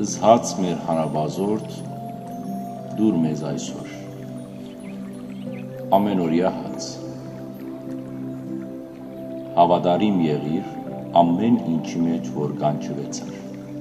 Զհաց մեր հանաբազորդ, դուր մեզ այսօր, ամենօրյա հաց, հավատարիմ եղիր ամեն ինչի մեջ, որ կանչվեցար։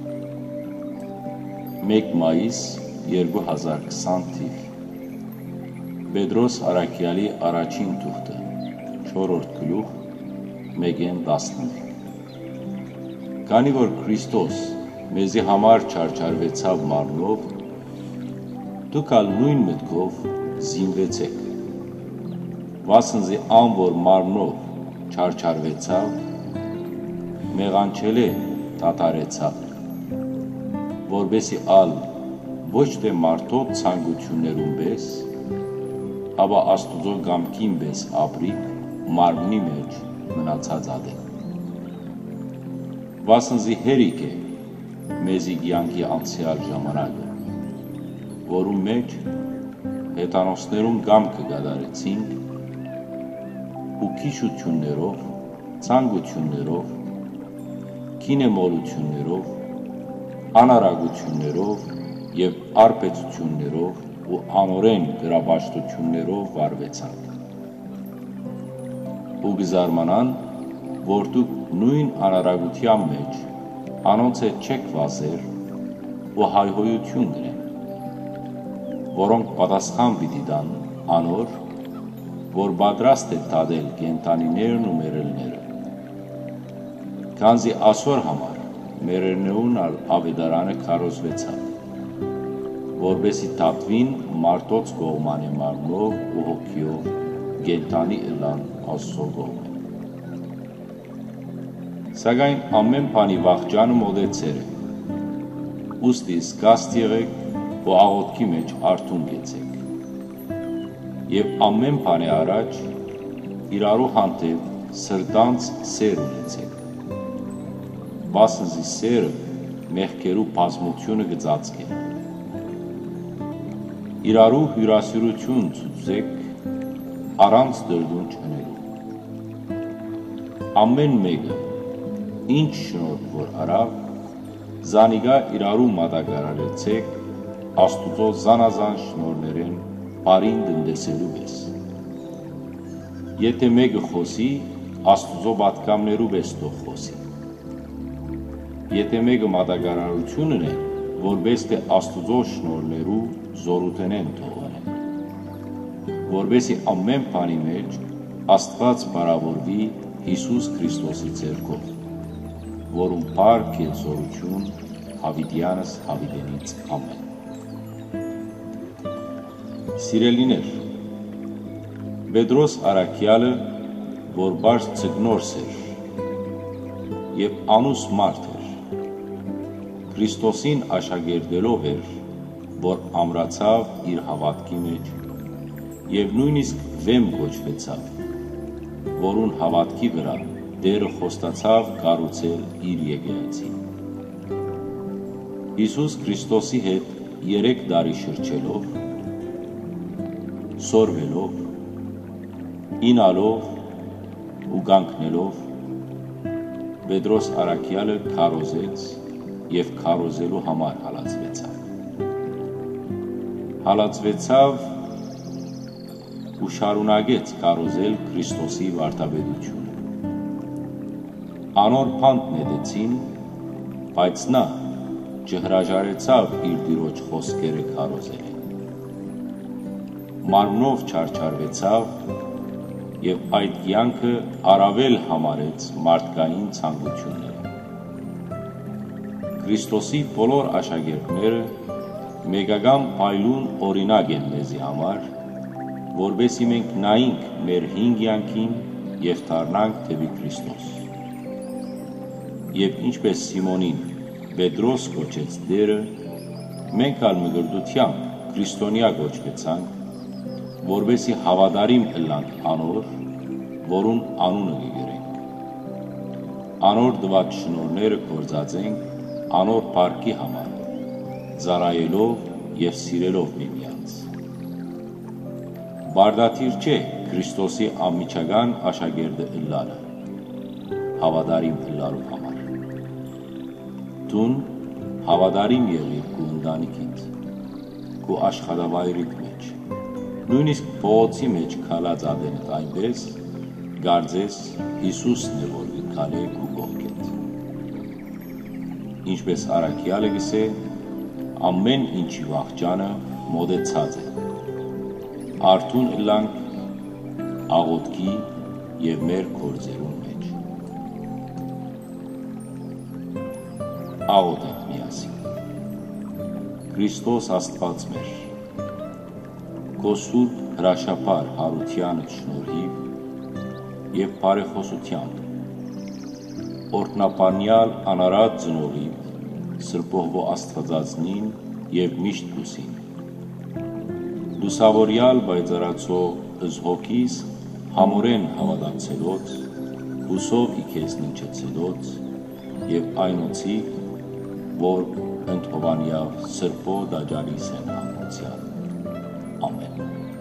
1 մայիս 2020 թիվ Պետրոս Արաքյալի առաջին թուղթը 4-րդ գլուխ 1-11 Քանի որ Քրիստոս մեզի համար չարչարվեցավ մարմնով, դուք ալ նույն մտքով զինվեցեք, վասնզի ան որ մարմնով չարչարվեցավ, մեղանչել է դադարեցավ, որբեսի ալ ոչ թե մարդով ցանկություններում պես, ապա Աստուծո կամքին պես ապրիկ մարմնի մեջ մնացած ադեն։ Վասնզի հերիք է մեզի կյանքի անցյալ ժամանակը, որում մեջ հետանոսներում կամքը կատարեցինք ու քիչություններով, ցանկություններով, կինեմոլություններով, անարագություններով և արպեցություններով ու անօրեն գրապաշտություններով վարվեցանք։ Ու կզարմանան, որ դուք նույն անարագության մեջ անոնց հետ չեք վազեր ու հայհոյություն գրեն, որոնք պատասխան պիտի տան անոր, որ պատրաստ է դադել կենդանիներն ու մեռելները, քանզի այսօր համար մեռելներուն ավետարանը քարոզվեցավ, որբեսի դատվին մարդոց կողմանի մարմնով ու հոգիով կենդանի ըլլան Աստծո կողմեն։ Սակայն ամեն բանի վախճանը մոտեցել է, ուստի զգաստ եղեք ու աղոթքի մեջ արթուն կեցեք, և ամեն բանի առաջ իրարու հանդեպ սրտանց սեր ունեցեք, վասնզի սերը մեղքերու բազմությունը կծածկե։ Իրարու հյուրասիրություն ցուցեք առանց դրդուն չնելու։ Ամեն մեկը ինչ շնորհ որ արավ, զանիգա իրարու մատակարարեցեք Աստուծո զանազան շնորհներեն բարին տնտեսելու պես։ Եթե մեկը խոսի, Աստուծո պատգամներու պես թող խոսի։ Եթե մեկը մատակարարություն ունի, որպես թե Աստուծո շնորհներու զորութենեն թող անեն, որբեսի ամեն բանի մեջ Աստված բարավորվի Հիսուս Քրիստոսի ցերկով, որում փառք է զորություն հավիտյանս հավիտենից ամեն։ Սիրելիներ, Պետրոս Արաքյալը, որ բարձ ցգնորս էր և անուս մարդ էր, Քրիստոսին աշակերտելով էր, որ ամրացավ իր հավատքի մեջ և նույնիսկ վեմ կոչվեցավ, որուն հավատքի վրա Տերը խոստացավ կառուցել իր եկեղեցին։ Հիսուս Քրիստոսի հետ 3 տարի շրջելով, սորվելով, ինալով ու կանգնելով, Պետրոս Արաքյալը քարոզեց և քարոզելու համար հալածվեցավ։ Հալածվեցավ ու շարունակեց քարոզել Քրիստոսի վարդապետությունը։ Անոր փանդ նետեցին, բայց նա չհրաժարեցավ իր Տիրոջ խոսքերը քարոզել։ Մարմնով չարչարվեցավ և այդ կյանքը առավել համարեց մարդկային ցանկությունները։ Քրիստոսի բոլոր աշակերտները մեկական փայլուն օրինակ են մեզի համար, որբեսի մենք նայենք մեր հին կյանքին և դառնանք դեպի Քրիստոս։ Եվ ինչպես Սիմոնին Պետրոս կոչեց Տերը, մենք ալ մգրդությամբ քրիստոնյա կոչվեցանք, որբեսի հավատարիմ ըլլանք անոր, որուն անունը կգրենք։ Անոր տված շնորհները գործածենք անոր փառքի համար, ծառայելով և սիրելով միմյանց։ Բարդաթիր չէ Քրիստոսի անմիջական աշակերտը ըլլալը, հավատարիմ ըլլալու համար։ Տուն հավատարիմ եղիր քու ընտանիքիդ, քու աշխատավայրիդ մեջ, նույնիսկ փողոցի մեջ քալած ադենդ այնպես, գարձես Հիսուսն է, որ գքալե քու կողքեդ։ Ինչպես առաքյալը գսե, ամեն ինչի վախճանը մոտեցած է։ Արթուն ըլլանք աղոթքի և մեր գործերուն մեջ։ Աղոթենք միասին։ Քրիստոս Աստված մեր, քո սուրբ հրաշափար հարությանդ շնորհիվ և բարեխոսությամբ, օրհնապանյալ անարատ ծնողիվ, սրբոհվո Աստվածածնին և միշտ կուսին, լուսավորյալ բայծարացող ըզհոգիս համորեն հավատացելոց, հուսով իքեզ ննչեցելոց և այնոցի, որ ընդհովանյավ սրբո դաջալիս են հանգուցյալ։ Ամեն։